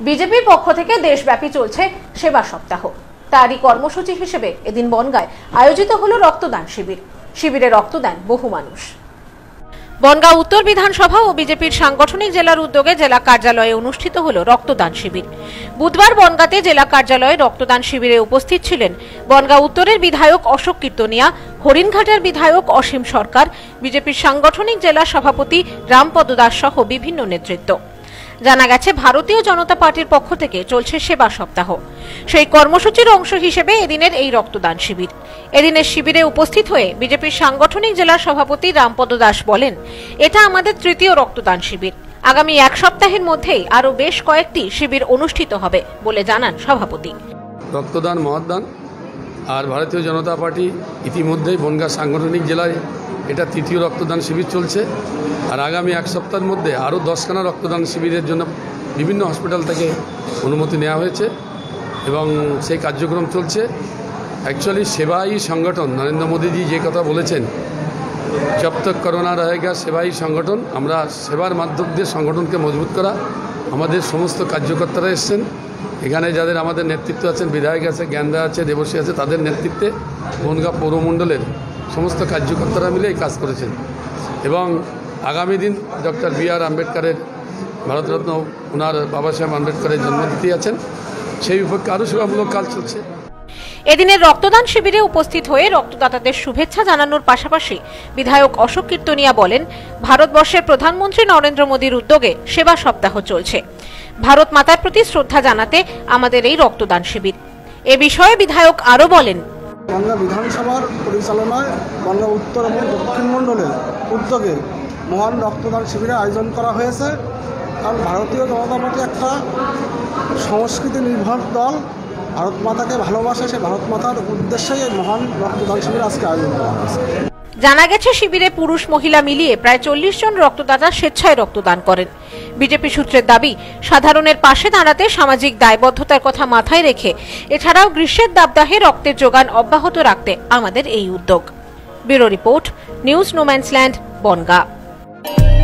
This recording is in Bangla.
বিজেপির পক্ষ থেকে দেশব্যাপী চলছে সেবা সপ্তাহ। তারই কর্মসূচি হিসেবে এদিন বনগাঁয় আয়োজিত হলো রক্তদান শিবির। শিবিরে রক্ত দেন বহু মানুষ। বনগাঁ উত্তর বিধানসভা ও বিজেপির সাংগঠনিক জেলার উদ্যোগে জেলা কার্যালয়ে অনুষ্ঠিত হল রক্তদান শিবির। বুধবার বনগাঁতে জেলা কার্যালয়ে রক্তদান শিবিরে উপস্থিত ছিলেন বনগাঁ উত্তরের বিধায়ক অশোক কীর্তনিয়া, হরিণঘাটের বিধায়ক অসীম সরকার, বিজেপির সাংগঠনিক জেলা সভাপতি রামপদ দাস সহ বিভিন্ন নেতৃত্ব। জানা গেছে, ভারতীয় জনতা পার্টির পক্ষ থেকে চলছে সেবা সপ্তাহ। সেই কর্মসূচির অংশ হিসেবে এদিনের এই রক্তদান শিবির। এদিনের শিবিরে উপস্থিত হয়ে বিজেপির সাংগঠনিক জেলা সভাপতি রামপদ দাস বলেন, এটা আমাদের তৃতীয় রক্তদান শিবির। আগামী এক সপ্তাহের মধ্যেই আরো বেশ কয়েকটি শিবির অনুষ্ঠিত হবে বলে জানান সভাপতি। রক্তদান মহাদান আর ভারতীয় জনতা পার্টি ইতিমধ্যেই বনগাঁ সাংগঠনিক জেলায় এটা তৃতীয় রক্তদান শিবির চলছে। আর আগামী এক সপ্তাহের মধ্যে আরও 10খানা রক্তদান শিবিরের জন্য বিভিন্ন হসপিটাল থেকে অনুমতি নেওয়া হয়েছে এবং সেই কার্যক্রম চলছে। অ্যাকচুয়ালি সেবাই সংগঠন, নরেন্দ্র মোদীজি যে কথা বলেছেন, জব তক করোনা রহেগা সেবাই সংগঠন, আমরা সেবার মাধ্যম দিয়ে সংগঠনকে মজবুত করা। আমাদের সমস্ত কার্যকর্তারা এসছেন এখানে, যাদের আমাদের নেতৃত্ব আছেন, বিধায়ক আছে, জ্ঞানদা আছে, দেবশ্রী আছে, তাদের নেতৃত্বে বনগাঁ পৌরমণ্ডলের সমস্ত কার্যকর্তারা মিলে এই কাজ করেছেন। এবং আগামী দিন ডক্টর বি.আর. আম্বেদকরের, ভারতরত্ন ওনার বাবা সাহেব আম্বেদকরের জন্মতিথি আছেন, সেই উপলক্ষে আরও সেবামূলক কাজ চলছে। এদিনের রক্তদান শিবিরে উপস্থিত হয়ে রক্তদাতাদের শুভেচ্ছা জানানোর পাশাপাশি বিধায়ক অশোক কীর্তনিয়া বলেন, ভারতবর্ষের প্রধানমন্ত্রী নরেন্দ্র মোদীর উদ্যোগে সেবা সপ্তাহ চলছে। ভারত মাতার প্রতি শ্রদ্ধা জানাতে আমাদের এই রক্তদান শিবির। এ বিষয়ে বিধায়ক আরও বলেন, বনগাঁ বিধানসভার পরিচালনায় বনগাঁ উত্তর এবং দক্ষিণ মণ্ডলের উদ্যোগে মহান রক্তদান শিবিরের আয়োজন করা হয়েছে। কারণ ভারতীয় জনতা পার্টি একটা সংস্কৃতি নির্ভর দল, ভারত মাতাকে ভালোবাসে, সে ভারত মাতার উদ্দেশ্যেই এই মহান রক্তদান শিবির আজকে আয়োজন করা হয়েছে। জানা গেছে, শিবিরে পুরুষ মহিলা মিলিয়ে প্রায় 40 জন রক্তদাতা স্বেচ্ছায় রক্তদান করেন। বিজেপি সূত্রের দাবি, সাধারণের পাশে দাঁড়াতে সামাজিক দায়বদ্ধতার কথা মাথায় রেখে এছাড়াও গ্রীষ্মের দাবদাহে রক্তের যোগান অব্যাহত রাখতে আমাদের এই উদ্যোগ। Bureau report, news no man's land, Bongaon.